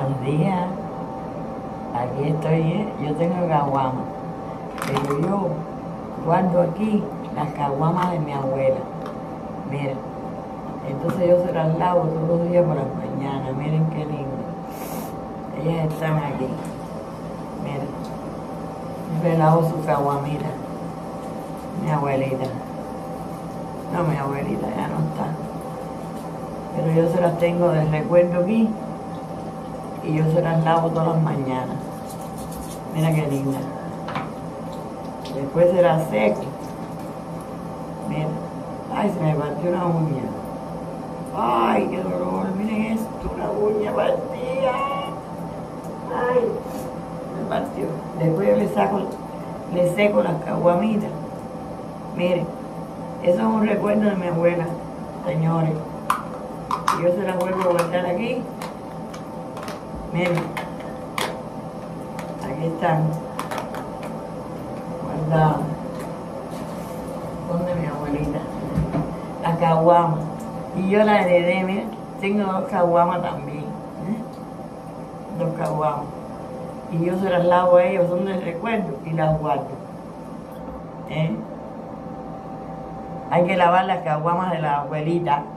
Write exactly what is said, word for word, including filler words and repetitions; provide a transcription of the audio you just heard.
Buenos días. Aquí estoy, ¿eh? Yo tengo caguama, pero yo guardo aquí las caguamas de mi abuela. Mira, entonces yo se las lavo todos los días por las mañanas. Miren qué lindo. Ellas están aquí. Miren, yo le lavo su caguamita. Mi abuelita. No, mi abuelita ya no está. Pero yo se las tengo de recuerdo aquí. Y yo se las lavo todas las mañanas. Mira qué linda. Después se las seco. Mira. Ay, se me partió una uña. Ay, qué dolor. Miren esto, una uña partida. Ay, me partió. Después yo le saco, le seco las caguamitas. Miren, eso es un recuerdo de mi abuela, señores. Y yo se las vuelvo a guardar aquí. Miren, aquí están, guardadas. Son de mi abuelita, la caguama. Y yo la heredé, miren, tengo dos caguamas también, ¿eh? Dos caguamas. Y yo se las lavo a ellos, son de recuerdo, y las guardo. ¿Eh? Hay que lavar las caguamas de la abuelita.